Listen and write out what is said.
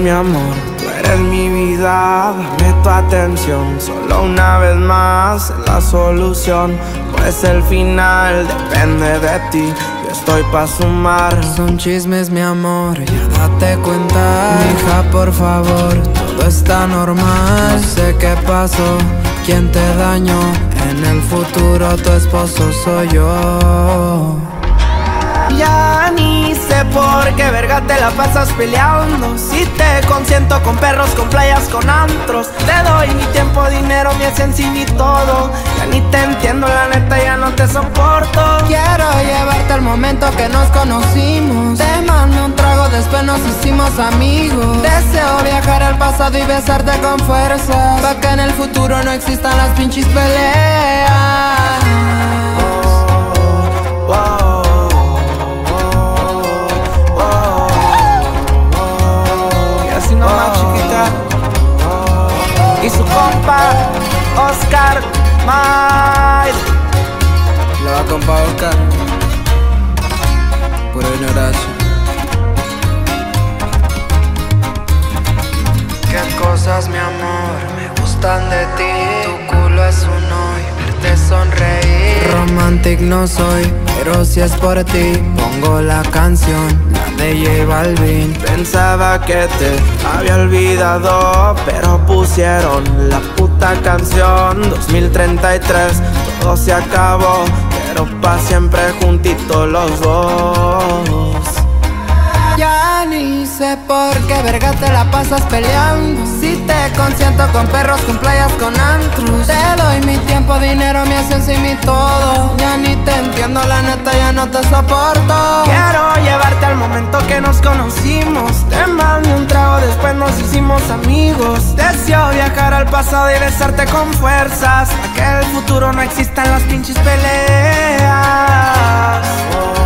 mi amor, tú eres mi vida, dame tu atención. Solo una vez más es la solución, pues el final depende de ti. Yo estoy pa' sumar. Son chismes, mi amor, ya date cuenta. Mija, por favor, todo está normal. No sé qué pasó, quién te dañó. En el futuro tu esposo soy yo. Ya ni sé por qué verga te la pasas peleando. Si te consiento con perros, con playas, con antros. Te doy mi tiempo, dinero, mi esencia y mi todo. Ya ni te entiendo, la neta ya no te soporto. Quiero llevarte al momento que nos conocimos. Te mando un trago, después nos hicimos amigos. Deseo viajar al pasado y besarte con fuerza, pa' que en el futuro no existan las pinches peleas. Y su compa, Oscar Maid. La compa Oscar, puro ignorancia. Qué cosas, mi amor, me gustan de ti. Tu culo es un hoy, verte sonreír. Romantic no soy, pero si es por ti pongo la canción, la de J Balvin. Pensaba que te había olvidado, pero pusieron la puta canción. 2033, todo se acabó, pero pa' siempre juntitos los dos. Ya ni sé por qué verga te la pasas peleando. Si te consiento con perros, con playas, con antros. Te doy mi tiempo, dinero, mi esencia y mi todo. Ya ni te entiendo, la neta ya no te soporto. Quiero llevarte al momento que nos conocimos. Te mandé un trago, después nos hicimos amigos. Deseo viajar al pasado y besarte con fuerzas, para que el futuro no existan las pinches peleas.